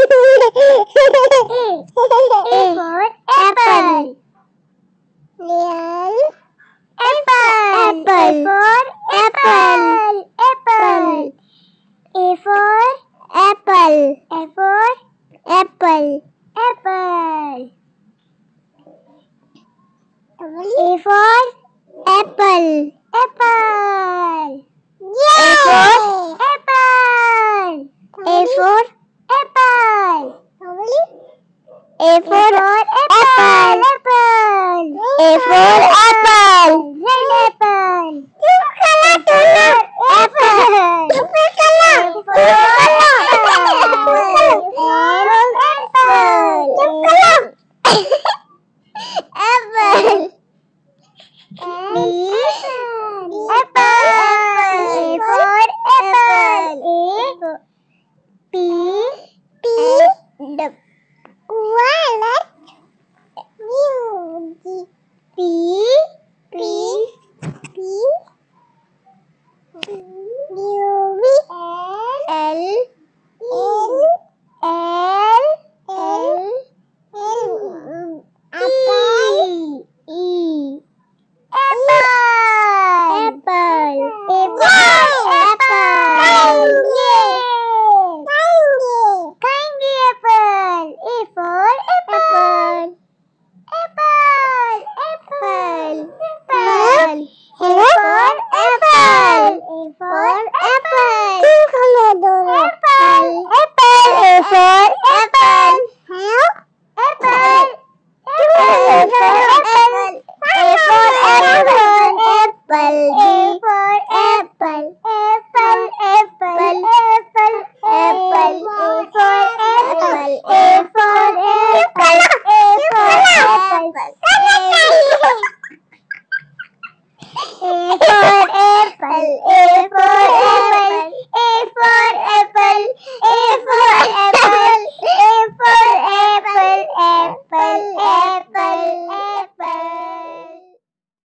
apple. Lion. Apple. Apple. Apple. A for apple. A for apple. Apple. A for apple. Apple. Yeah. Apple. A for apple. A for apple. Apple. A for apple. Red apple. Apple.